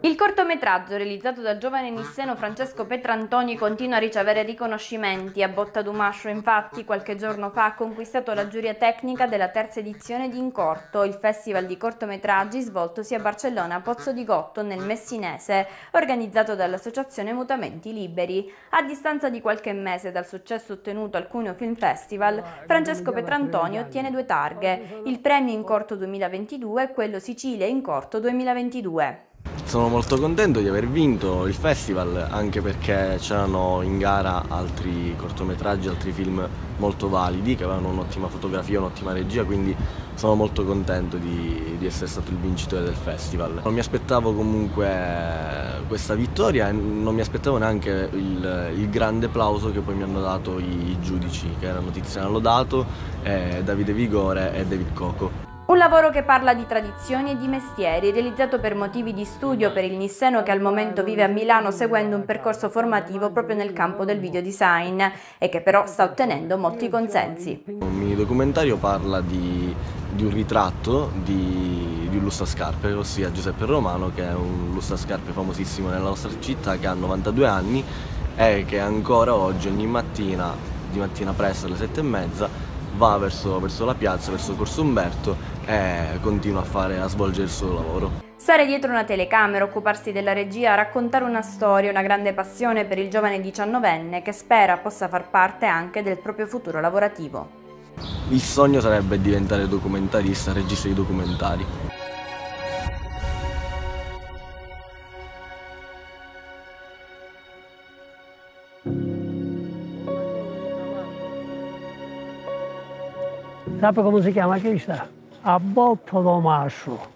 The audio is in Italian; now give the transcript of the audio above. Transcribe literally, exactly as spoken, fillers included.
Il cortometraggio realizzato dal giovane nisseno Francesco Petrantoni continua a ricevere riconoscimenti. A Botta d'Umascio, infatti, qualche giorno fa ha conquistato la giuria tecnica della terza edizione di Incorto, il festival di cortometraggi svoltosi a Barcellona Pozzo di Gotto nel Messinese, organizzato dall'Associazione Mutamenti Liberi. A distanza di qualche mese dal successo ottenuto al Cuneo Film Festival, Francesco Petrantoni ottiene due targhe, il premio Incorto duemilaventidue e quello Sicilia Incorto duemilaventidue. Sono molto contento di aver vinto il festival, anche perché c'erano in gara altri cortometraggi, altri film molto validi, che avevano un'ottima fotografia, un'ottima regia, quindi sono molto contento di, di essere stato il vincitore del festival. Non mi aspettavo comunque questa vittoria e non mi aspettavo neanche il, il grande applauso che poi mi hanno dato i, i giudici, che erano Tiziana Lodato, eh, Davide Vigore e David Coco. Un lavoro che parla di tradizioni e di mestieri, realizzato per motivi di studio per il nisseno che al momento vive a Milano seguendo un percorso formativo proprio nel campo del videodesign e che però sta ottenendo molti consensi. Un mini documentario parla di, di un ritratto di, di un lustascarpe, ossia Giuseppe Romano, che è un lustascarpe famosissimo nella nostra città, che ha novantadue anni e che ancora oggi, ogni mattina, di mattina presto alle sette e mezza, va verso, verso la piazza, verso Corso Umberto e continua a, fare, a svolgere il suo lavoro. Stare dietro una telecamera, occuparsi della regia, raccontare una storia, una grande passione per il giovane diciannovenne che spera possa far parte anche del proprio futuro lavorativo. Il sogno sarebbe diventare documentarista, regista di documentari. Sape come si chiama questa? A Botta d'Umascio.